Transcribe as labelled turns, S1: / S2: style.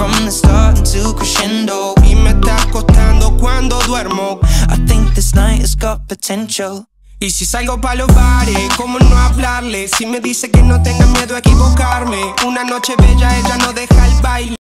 S1: from the start into crescendo, y me está costando cuando duermo. I think this night has got potential. Y si salgo pa' los bares, ¿cómo no hablarle? Si me dice que no tenga miedo a equivocarme. Una noche bella, ella no deja el baile.